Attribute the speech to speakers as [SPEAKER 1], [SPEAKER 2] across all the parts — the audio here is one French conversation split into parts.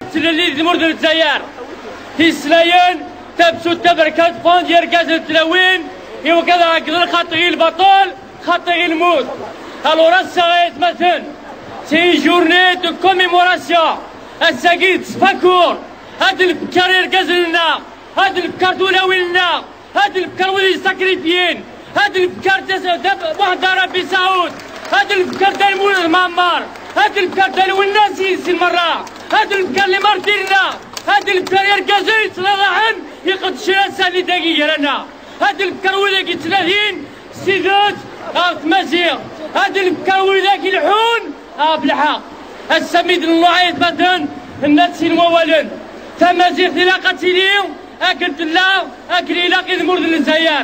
[SPEAKER 1] تلالي دي مرد الجزائر تيسلايان تبسو تبركات فون ديال كاز التلاوين إيوا كذا هكذا خاطري البطل خاطري الموت. الورا الصغير مثلا سي جورني دو كوميموراسيون الساكيت سباكور هاد الفكار يركز لنا هاد الفكار دولاوي لنا هاد الفكار ولي ساكريفيين هاد الفكار واحد ربي سعود هاد الفكار ديال مولد معمر هاد الفكار ديال والناس سي المرة هاد الفكار اللي مرتينا هاد الفكار يركزو يتصلاحن يقدش السالي دقيقة لنا هاد الفكار ولا كي 30 سيدات تمازيغ هاد الفكار ولا كي الحون بالحق السميد الله مثلا الناس الموالين تمازيغ تلاقى تيليو اكلت لا اكل يلاقي المرد الجزائر.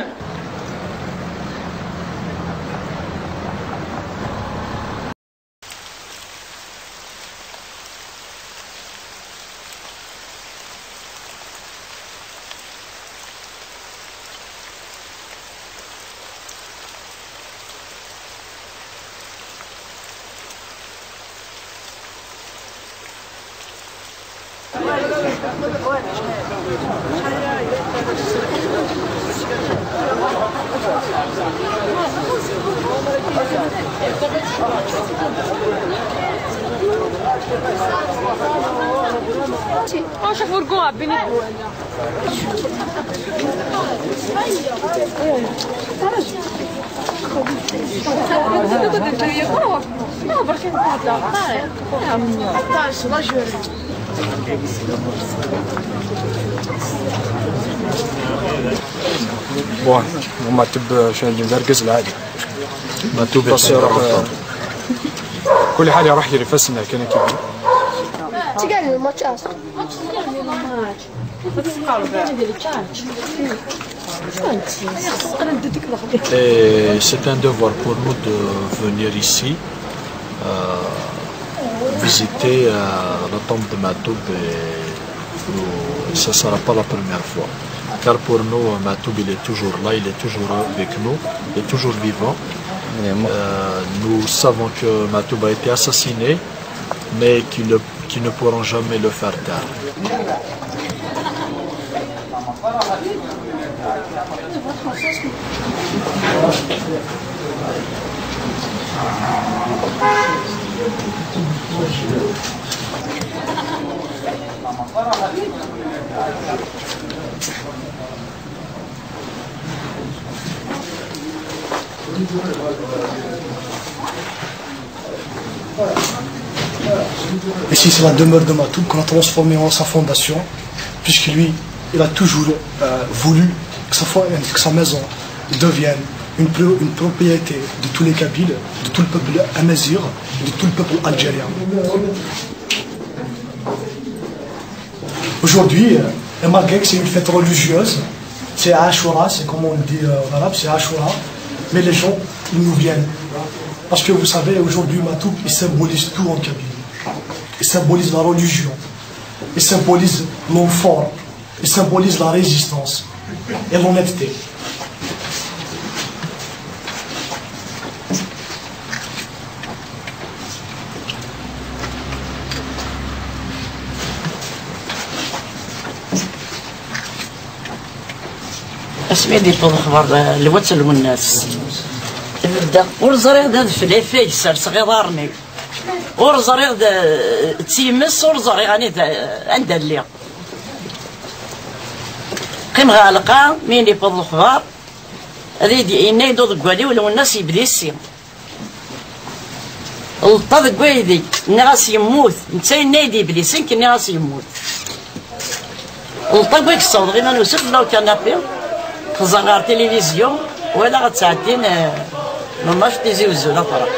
[SPEAKER 2] شوف ورقوها بيني
[SPEAKER 3] بون ومعتب شنو نركز العادي
[SPEAKER 4] معتوب
[SPEAKER 3] بس يروح كل حاجه راح يرفسنا كان كيف
[SPEAKER 5] تقال الماتش اصلا
[SPEAKER 4] Et c'est un devoir pour nous de venir ici visiter la tombe de Matoub et ce ne sera pas la première fois. Car pour nous, Matoub il est toujours là, il est toujours avec nous, il est toujours vivant. Nous savons que Matoub a été assassiné, mais qui ne pourront jamais le faire taire.
[SPEAKER 6] Ici, c'est la demeure de Matoub qu'on a transformée en sa fondation, puisque lui, il a toujours voulu que sa maison devienne une propriété de tous les Kabyles, de tout le peuple amazigh, de tout le peuple algérien. Aujourd'hui, malgré que c'est une fête religieuse, c'est Ashura, c'est comme on dit en arabe, c'est Ashura, mais les gens, ils nous viennent. Parce que vous savez, aujourd'hui, Matoub, il symbolise tout en Kabylie. Il symbolise la religion, il symbolise l'homme fort, il symbolise la résistance et l'honnêteté.
[SPEAKER 7] اسمي دي طول الخبر الوتل والناس تبدا ورزريض هذا فلافي يسر صغيرني ورزريض تيمس ورزريض غاني عند اللي قيم غالقه مين يفضل الخبر هذه ينايدو ضكوالي ولو الناس يبدي السي الطا ضكوالي الناس يموت نتا ينايدي يبدي سنك الناس يموت الطا كويك الصوت غير ما نوصل لو كنابي خزان تلفزيون ولا غتساعدين ماش تيزي وزولا طرا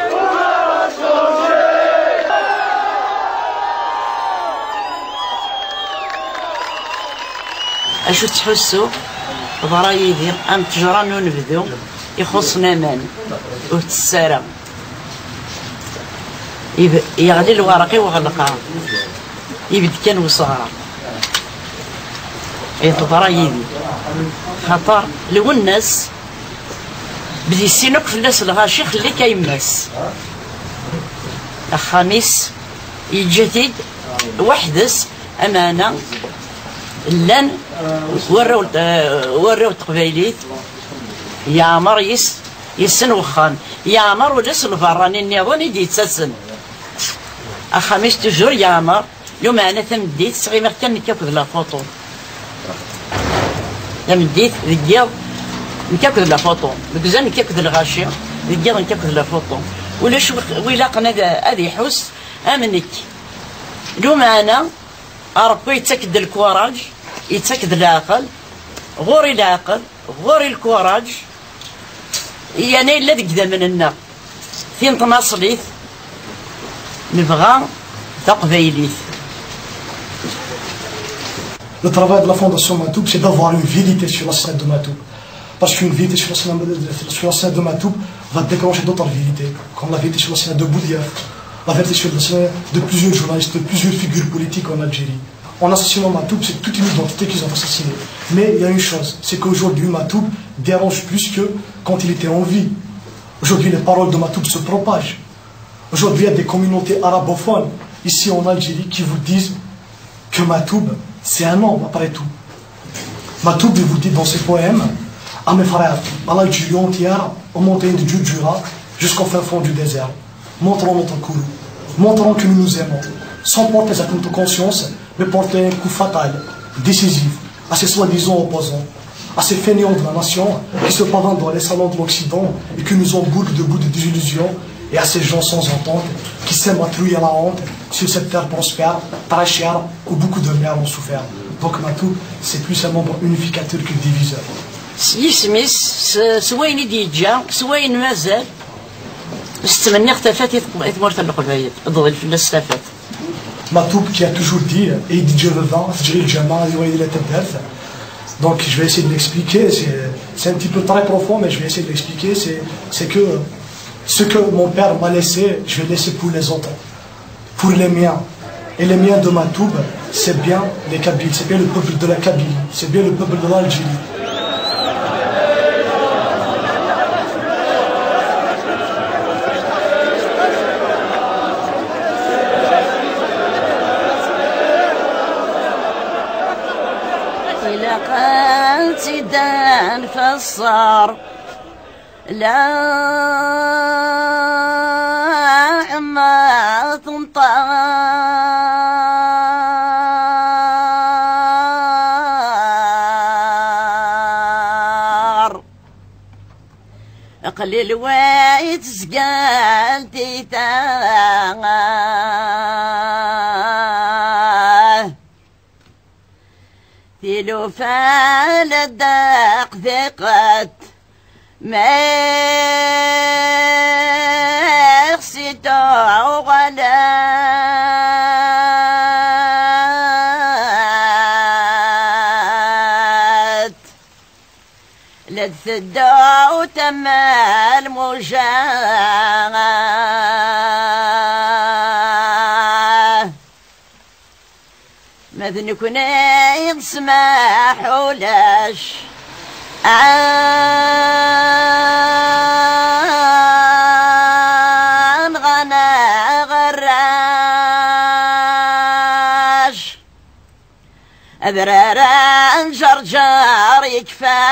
[SPEAKER 7] اشو تحسو ضرايدي ام تجران نبدو يخصنا مان وتسارى يغلي الورقي وغلقها يبد كان وصغار ضرايدي خطر لو الناس بدي السينوك فلاس الغاشي خلي كيماس الخميس الجديد وحدس امانه لان وراو التقبايليت يعمر يسن وخان يعمر ولاش الفراني النظام يدي يتسسن اخاميش توجور يعمر يوم انا تمديت صغير كان نكاكد لا فوطو تمديت رجال نكاكد لا فوطو بكزان نكاكد الغاشي رجال نكاكد لا فوطو ولاش ويلاقنا هذا يحوس امنك اليوم انا ربي يتاكد الكوراج يتاكد العقل غوري العقل غوري الكوراج يعني الا دقدا مننا فين تناصليت نبغى تقبايليت.
[SPEAKER 6] Le travail de la Fondation Matoub, c'est d'avoir une vérité sur l'assassinat de Matoub. Parce qu'une vérité sur l'assassinat de Matoub va déclencher d'autres vérités, comme la vérité sur l'assassinat de Boudiaf, la vérité sur l'assassinat de plusieurs journalistes, de plusieurs figures politiques en Algérie. En assassinant Matoub, c'est toute une identité qu'ils ont assassinée. Mais il y a une chose, c'est qu'aujourd'hui Matoub dérange plus que quand il était en vie. Aujourd'hui, les paroles de Matoub se propagent. Aujourd'hui, il y a des communautés arabophones ici en Algérie qui vous disent que Matoub, c'est un homme après tout. Matoub, il vous dit dans ses poèmes, à mes frères, à l'Algérie entière, aux montagnes de Djoudjoura, jusqu'au fin fond du désert. Montrons notre courroux, montrons que nous nous aimons, sans porter à notre conscience, mais porter un coup fatal, décisif, à ces soi-disant opposants, à ces fainéants de la nation qui se pavanent dans les salons de l'Occident et qui nous emboutent de bouts de désillusions, et à ces gens sans entente qui s'aiment à truer à la honte sur cette terre prospère, très chère, où beaucoup de mères ont souffert. Donc Matoub, c'est plus un membre unificateur que diviseur.
[SPEAKER 7] يسميس سواين يديجا سواين مازال استمنى اختفت يتمرت القبايل ضد في الاستفات.
[SPEAKER 6] Matoub qui a toujours dit et il dit Dieu le vent, Jibril Jamal, il était. Donc je vais essayer de l'expliquer, c'est un petit peu très profond mais je vais essayer de l'expliquer, c'est que ce que mon père m'a laissé, je vais laisser pour les autres, pour les miens. Et les miens de Matoub, c'est bien les Kabyles, c'est bien le peuple de la Kabylie, c'est bien le peuple de l'Algérie.
[SPEAKER 7] سيدان فالصار لا ما تنطار قليل وايت سقال تيلو فالدق ثقت ما خسيتو غلات لذدو تم المجاعة ماذا كنا يسمح ولاش عن غنا غراش أبرارا جرجار يكفى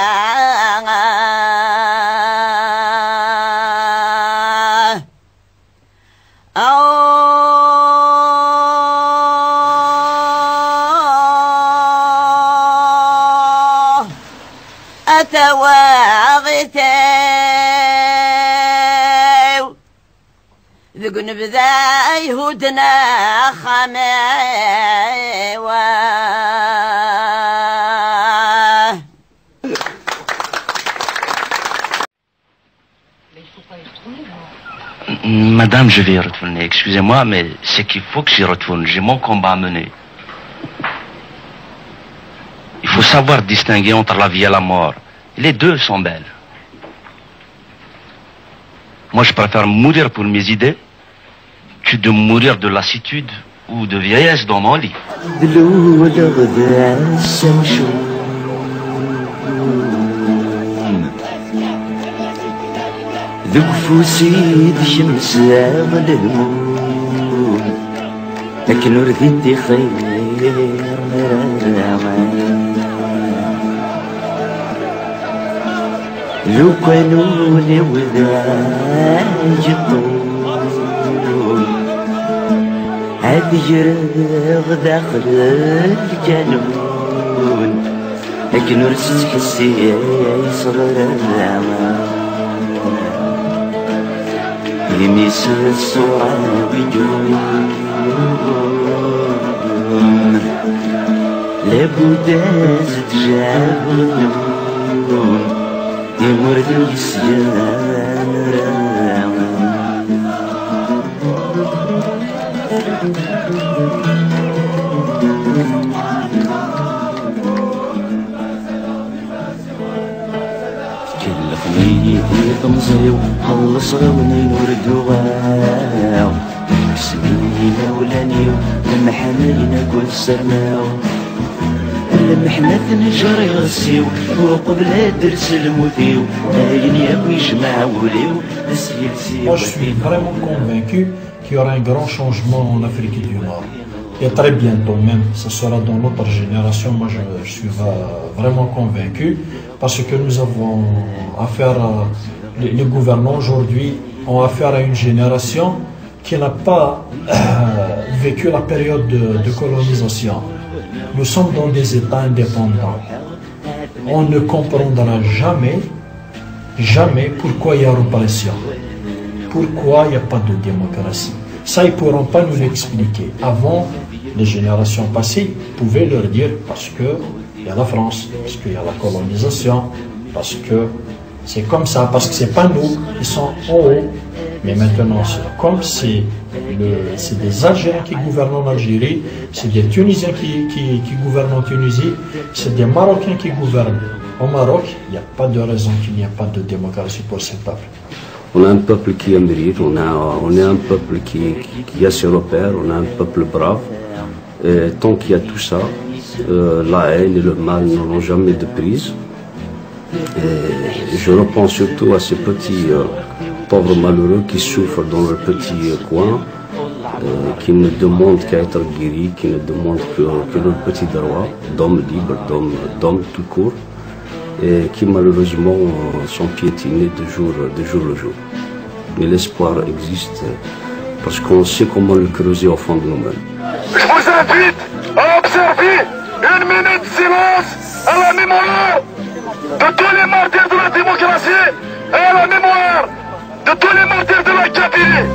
[SPEAKER 7] أتواغتاو ذق نبذا يهودنا خماواه.
[SPEAKER 2] Madame, je vais y retourner. Excusez-moi, mais c'est qu'il faut que j'y retourne. J'ai mon combat à mener. Il faut savoir distinguer entre la vie et la mort. Les deux sont belles. Moi, je préfère mourir pour mes idées que de mourir de lassitude ou de vieillesse dans mon lit.
[SPEAKER 8] لكن رديتي خير لو كانوا لي وذاج الطول عاد يرغ داخل الجنون لكن رست حسي صغر الزمان يميس الصورة بدون لابد تجاب النون يمرد السجان كلفني طمزيو خلص غوني نورد وغاو سميني مولانيو لما حنينا كل سرناو لما حنا تنجري غسيو وقبل درس الموتيو داين ياكو يجمع وليو
[SPEAKER 4] Moi je suis vraiment convaincu qu'il y aura un grand changement en Afrique du Nord. Et très bientôt même, ce sera dans notre génération. Moi je suis vraiment convaincu parce que nous avons affaire à... Les gouvernants aujourd'hui ont affaire à une génération qui n'a pas vécu la période de colonisation. Nous sommes dans des États indépendants. On ne comprendra jamais pourquoi il y a répression, pourquoi il n'y a pas de démocratie. Ça, ils ne pourront pas nous l'expliquer. Avant, les générations passées pouvaient leur dire parce qu'il y a la France, parce qu'il y a la colonisation, parce que c'est comme ça, parce que ce n'est pas nous qui sommes en haut. Mais maintenant, comme c'est des Algériens qui gouvernent en Algérie, c'est des Tunisiens qui gouvernent en Tunisie, c'est des Marocains qui gouvernent. Au Maroc, il n'y a pas de raison qu'il n'y ait pas de démocratie pour ce peuple.
[SPEAKER 9] On a un peuple qui mérite, on est un peuple qui a ses repères, on a un peuple brave. Et tant qu'il y a tout ça, la haine et le mal n'auront jamais de prise. Et je repense surtout à ces petits pauvres malheureux qui souffrent dans leur petit coin, qui ne demandent qu'à être guéris, qui ne demandent que leur petit droit d'homme libre, d'homme tout court, et qui malheureusement sont piétinés de jour le jour. Mais l'espoir existe parce qu'on sait comment le creuser au fond de nous-mêmes.
[SPEAKER 10] Je vous invite à observer une minute de silence à la mémoire de tous les martyrs de la démocratie et à la mémoire de tous les martyrs de la Kabylie.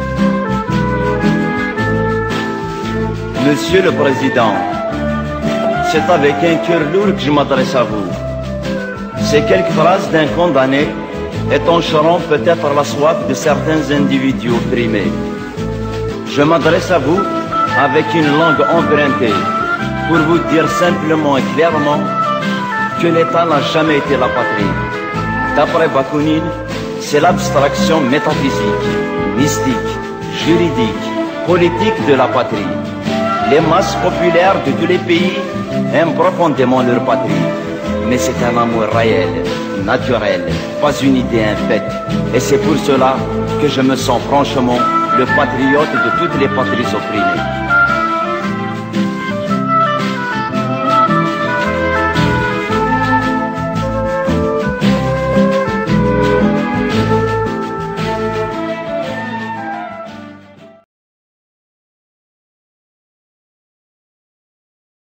[SPEAKER 8] Monsieur le Président, c'est avec un cœur lourd que je m'adresse à vous. Ces quelques phrases d'un condamné étancheront peut-être la soif de certains individus opprimés. Je m'adresse à vous avec une langue empruntée pour vous dire simplement et clairement que l'État n'a jamais été la patrie. D'après Bakounine, c'est l'abstraction métaphysique, mystique, juridique, politique de la patrie. Les masses populaires de tous les pays aiment profondément leur patrie. Mais c'est un amour réel, naturel, pas une idée infecte. Et c'est pour cela que je me sens franchement le patriote de toutes les patries opprimées.